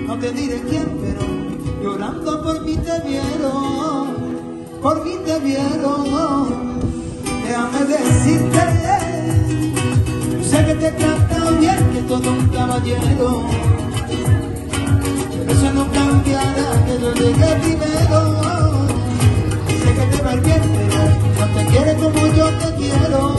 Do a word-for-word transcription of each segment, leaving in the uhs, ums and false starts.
no te diré quién, pero llorando por mí te vieron, por mí te vieron. Déjame decirte, yo sé que te trata bien, que todo un caballero, pero eso no cambiará que yo llegue primero. Sé que te va a ir bien, pero no te quiere como yo te quiero.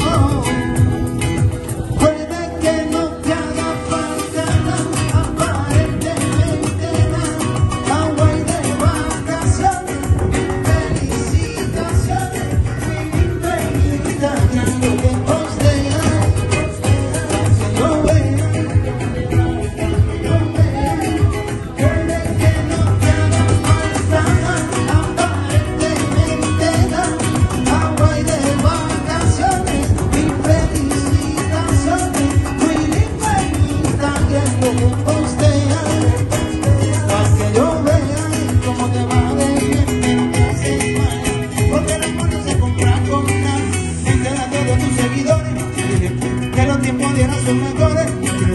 Puede que no te haga falta nada, aparentemente nada, agua y de vacaciones, felicitaciones, mi linda quiero que posteas, que yo vea, puede que no te haga falta nada, aparentemente nada, agua y de vacaciones, mi felicitaciones, muy linda quiero que posteas, para que yo vea cómo te va de bien, que no te haces mal, porque el amor no se compra con nada. Entérate de tus seguidores, que los tiempos dieran sus mejores.